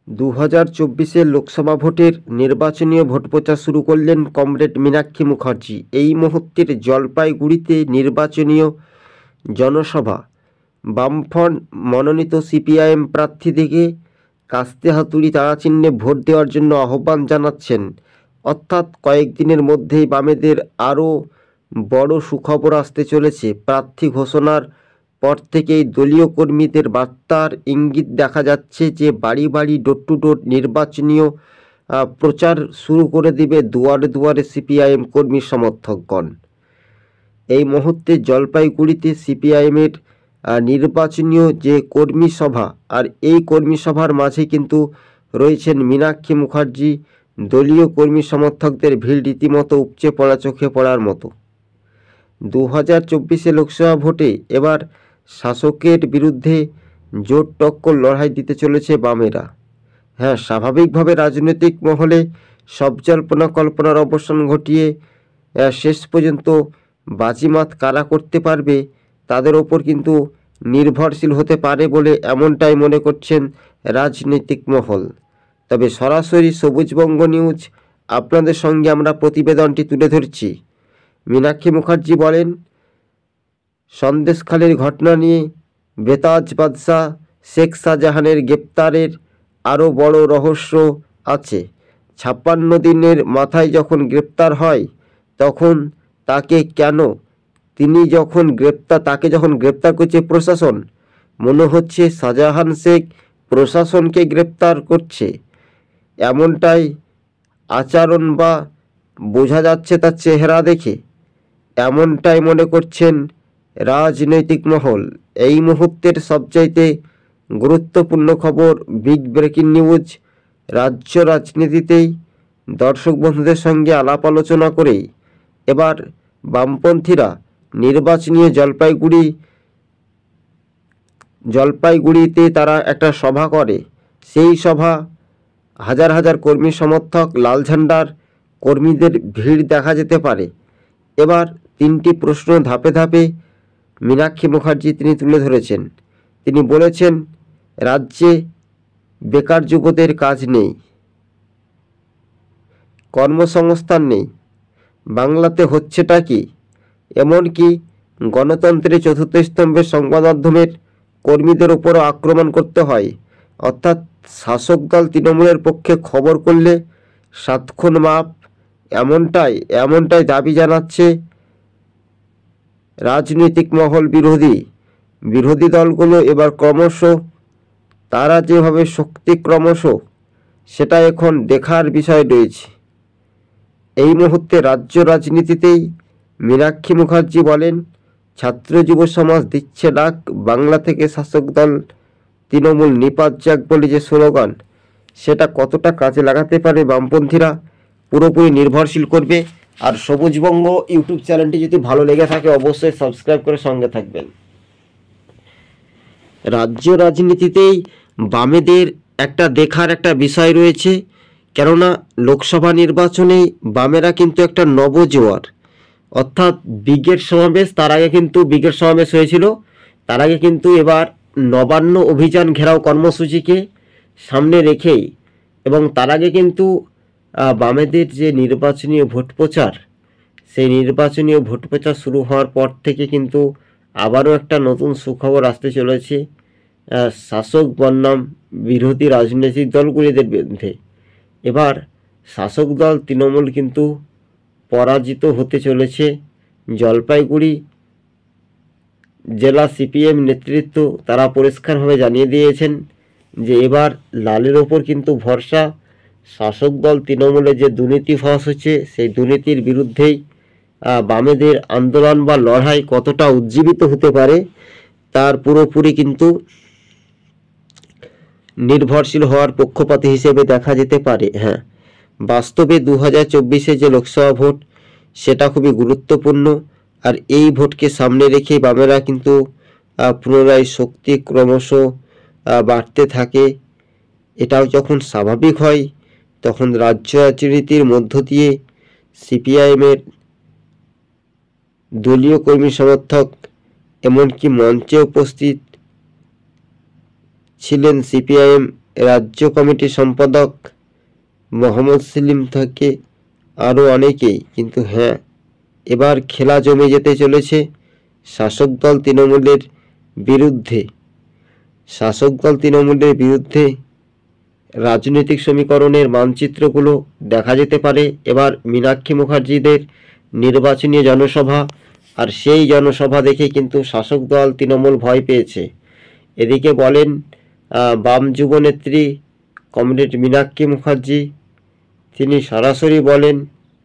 2024 লোকসভা ভোটের নির্বাচনীয় ভোট প্রচার শুরু করলেন কমরেড মীনাক্ষী মুখার্জি। এই মুহূর্তের জলপাইগুড়িতে নির্বাচনীয় জনসভা। বামফ্রন্ট মনোনীত সিপিআইএম প্রার্থীদেরকে কাস্তে হাতুড়ি তারাচিহ্নে ভোট দেওয়ার জন্য আহ্বান জানাচ্ছেন। অর্থাৎ কয়েকদিনের মধ্যেই বামেদের আরও বড় সুখবর আসতে চলেছে। প্রার্থী ঘোষণার পর থেকেই দলীয় কর্মীদের বার্তার ইঙ্গিত দেখা যাচ্ছে যে বাড়ি বাড়ি ডোর টু ডোর নির্বাচনীয় প্রচার শুরু করে দিবে দুয়ারে দুয়ারে সিপিআইএম কর্মী সমর্থকগণ। এই মুহূর্তে জলপাইগুড়িতে সিপিআইএমের নির্বাচনীয় যে কর্মী সভা, আর এই কর্মী সভার মাঝে কিন্তু রয়েছেন মীনাক্ষী মুখার্জি। দলীয় কর্মী সমর্থকদের ভিড় রীতিমতো উপচে পড়া, চোখে পড়ার মতো। 2024 লোকসভা ভোটে এবার শাসকের বিরুদ্ধে জোর টক্কর লড়াই দিতে চলেছে বামেরা। হ্যাঁ, স্বাভাবিকভাবে রাজনৈতিক মহলে সব জল্পনা কল্পনার অবসান ঘটিয়ে শেষ পর্যন্ত বাজিমাত কারা করতে পারবে তাদের ওপর কিন্তু নির্ভরশীল হতে পারে বলে এমনটাই মনে করছেন রাজনৈতিক মহল। তবে সরাসরি সবুজবঙ্গ নিউজ আপনাদের সঙ্গে আমরা প্রতিবেদনটি তুলে ধরছি। মীনাক্ষী মুখার্জি বলেন, সন্দেশখালীর ঘটনা নিয়ে বেতাজ বাদশাহ শেখ শাহজাহানের গ্রেপ্তারের আরও বড় রহস্য আছে। 56 দিনের মাথায় যখন গ্রেপ্তার হয় তখন তাকে যখন গ্রেপ্তার করছে প্রশাসন, মনে হচ্ছে শাহজাহান শেখ প্রশাসনকে গ্রেপ্তার করছে, এমনটাই আচরণ বা বোঝা যাচ্ছে তার চেহারা দেখে, এমনটাই মনে করছেন রাজনৈতিক মহল। এই মুহূর্তের সবচাইতে গুরুত্বপূর্ণ খবর, বিগ ব্রেকিং নিউজ। রাজ্য রাজনীতিতেই দর্শক বন্ধুদের সঙ্গে আলাপ আলোচনা করেই এবার বামপন্থীরা নির্বাচনীয় জলপাইগুড়িতে তারা একটা সভা করে। সেই সভা হাজার হাজার কর্মী সমর্থক, লাল ঝান্ডার কর্মীদের ভিড় দেখা যেতে পারে। এবার 3টি প্রশ্ন ধাপে ধাপে মীনাক্ষী মুখার্জি তিনি তুলে ধরেছেন। তিনি বলেছেন, রাজ্যে বেকার যুবদের কাজ নেই, কর্মসংস্থান নেই, বাংলাতে হচ্ছেটা কি? এমনকি গণতন্ত্রের চতুর্থ স্তম্ভের সংবাদ মাধ্যমের কর্মীদের উপরও আক্রমণ করতে হয়। অর্থাৎ শাসক দল তৃণমূলের পক্ষে খবর করলে 7 খুন মাপ, এমনটাই দাবি জানাচ্ছে রাজনৈতিক মহল। বিরোধী দলগুলো এবার ক্রমশ তারা যেভাবে শক্তি সেটা এখন দেখার বিষয় রয়েছে। এই মুহূর্তে রাজ্য রাজনীতিতেই মীনাক্ষী মুখার্জি বলেন, ছাত্র যুব সমাজ দিচ্ছে ডাক, বাংলা থেকে শাসক দল তৃণমূল নিপাত যাক বলে যে স্লোগান, সেটা কতটা কাজে লাগাতে পারে বামপন্থীরা পুরোপুরি নির্ভরশীল করবে। আর সবুজবঙ্গ ইউটিউব চ্যানেলটি যদি ভালো লেগে থাকে অবশ্যই সাবস্ক্রাইব করে সঙ্গে থাকবেন। রাজ্য রাজনীতিতেই বামেদের দেখার একটা বিষয় রয়েছে, কেননা লোকসভা নির্বাচনে বামেরা কিন্তু একটা নবজোয়ার, অর্থাৎ ব্রিগেড সমাবেশ, তার আগে কিন্তু ব্রিগেড সমাবেশ হয়েছিল, তার আগে কিন্তু এবার নবান্ন অভিযান ঘেরাও কর্মসূচিকে সামনে রেখেই এবং তার আগে কিন্তু বামেদের যে নির্বাচনীয় ভোট প্রচার, সেই নির্বাচনীয় ভোট প্রচার শুরু হওয়ার পর থেকে কিন্তু আবারও একটা নতুন সুখবর আসতে চলেছে শাসক বনাম বিরোধী রাজনৈতিক দলগুলিদের বিরুদ্ধে। এবার শাসক দল তৃণমূল কিন্তু পরাজিত হতে চলেছে। জলপাইগুড়ি জেলা সিপিএম নেতৃত্ব তারা পরিষ্কারভাবে জানিয়ে দিয়েছেন যে এবার লালের ওপর কিন্তু ভরসা। শাসক দল তৃণমূলের যে দুর্নীতি ফাঁস হচ্ছে, সেই দুর্নীতির বিরুদ্ধেই বামেদের আন্দোলন বা লড়াই কতটা উজ্জীবিত হতে পারে তার পুরোপুরি কিন্তু নির্ভরশীল হওয়ার পক্ষপাতী হিসেবে দেখা যেতে পারে। হ্যাঁ, বাস্তবে 2024 যে লোকসভা ভোট সেটা খুবই গুরুত্বপূর্ণ, আর এই ভোটকে সামনে রেখে বামেরা কিন্তু পুনরায় শক্তি ক্রমশ বাড়তে থাকে। এটাও যখন স্বাভাবিক হয় তখন রাজ্য রাজনীতির মধ্য দিয়ে সিপিআইএমের দলীয় কর্মী সমর্থক, এমনকি মঞ্চে উপস্থিত ছিলেন সিপিআইএম রাজ্য কমিটির সম্পাদক মোহাম্মদ সেলিম থেকে আরও অনেকেই। কিন্তু হ্যাঁ, এবার খেলা জমে যেতে চলেছে শাসক দল তৃণমূলের বিরুদ্ধে। শাসক দল তৃণমূলের বিরুদ্ধে রাজনৈতিক সমীকরণের মানচিত্রগুলো দেখা যেতে পারে এবার মীনাক্ষী মুখার্জিদের নির্বাচনী জনসভা। আর সেই জনসভা দেখে কিন্তু শাসক দল তৃণমূল ভয় পেয়েছে। এদিকে বলেন বাম যুবনেত্রী কমরেড মীনাক্ষী মুখার্জি, তিনি সরাসরি বলেন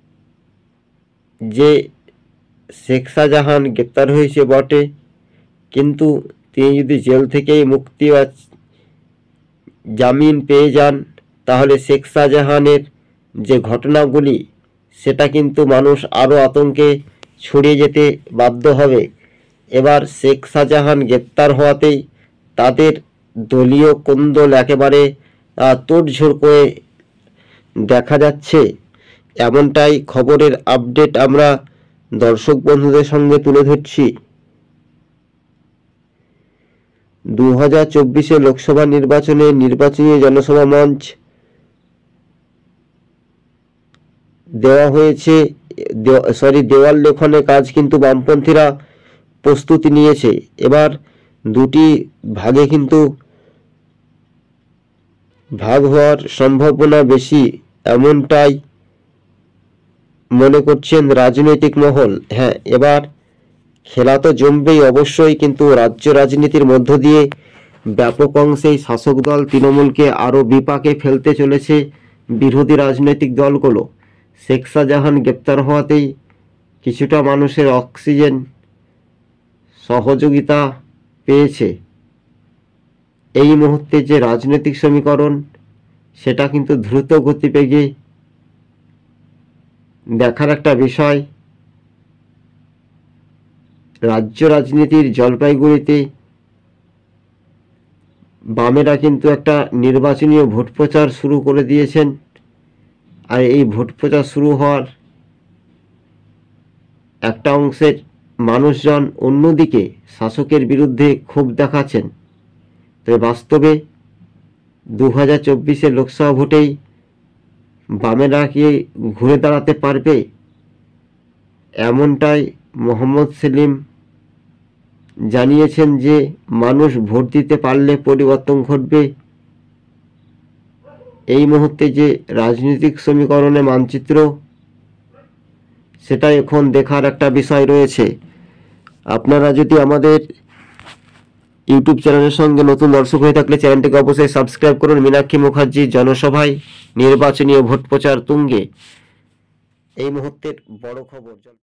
যে শেখ শাহজাহান গ্রেপ্তার হয়েছে বটে, কিন্তু তিনি যদি জেল থেকেই মুক্তি বা জামিন পেয়ে যান তাহলে শেখ শাহজাহানের যে ঘটনাগুলি সেটা কিন্তু মানুষ আরও আতঙ্কে ছড়িয়ে যেতে বাধ্য হবে। এবার শেখ শাহজাহান গ্রেপ্তার হওয়াতেই তাদের দলীয় কোন্দল একেবারে তোড়ঝোড় করে দেখা যাচ্ছে। এমনটাই খবরের আপডেট আমরা দর্শক বন্ধুদের সঙ্গে তুলে ধরছি। 2024 লোকসভা নির্বাচনে নির্বাচনী জনসভা মঞ্চ দেওয়া হয়েছে। দেওয়াল লেখনের কাজ কিন্তু বামপন্থীরা প্রস্তুতি নিয়েছে। এবার দুটি ভাগে কিন্তু ভাগ হওয়ার সম্ভাবনা বেশি, এমনটাই মনে করছেন রাজনৈতিক মহল। হ্যাঁ, এবার খেলা তো জমবেই অবশ্যই, কিন্তু রাজ্য রাজনীতির মধ্য দিয়ে ব্যাপক অংশেই শাসক দল তৃণমূলকে আরও বিপাকে ফেলতে চলেছে বিরোধী রাজনৈতিক দলগুলো। শেখ শাহজাহান গ্রেপ্তার হওয়াতেই কিছুটা মানুষের অক্সিজেন সহযোগিতা পেয়েছে। এই মুহূর্তে যে রাজনৈতিক সমীকরণ সেটা কিন্তু দ্রুত গতিবেগে দেখার একটা বিষয়। রাজ্য রাজনীতির জলপাইগুড়িতে বামেরা কিন্তু একটা নির্বাচনী ভোট প্রচার শুরু করে দিয়েছেন। আর এই ভোট প্রচার শুরু হওয়ার একটা অংশের মানুষজন অন্যদিকে শাসকের বিরুদ্ধে ক্ষোভ দেখাচ্ছেন। তবে বাস্তবে 2024 লোকসভা ভোটেই বামেরা কি ঘুরে দাঁড়াতে পারবে, এমনটাই মোহাম্মদ সেলিম জানিয়েছেন যে মানুষ ভোট দিতে পারলে পরিবর্তন ঘটবে। এই মুহূর্তে যে রাজনৈতিক সমীকরণে মানচিত্র সেটা এখন দেখার একটা বিষয় রয়েছে। আপনারা যদি আমাদের ইউটিউব চ্যানেলের সঙ্গে নতুন দর্শক হয়ে থাকলে চ্যানেলটিকে অবশ্যই সাবস্ক্রাইব করুন। মীনাক্ষী মুখার্জির জনসভায় নির্বাচনী ভোট প্রচার তুঙ্গে, এই মুহূর্তের বড় খবর।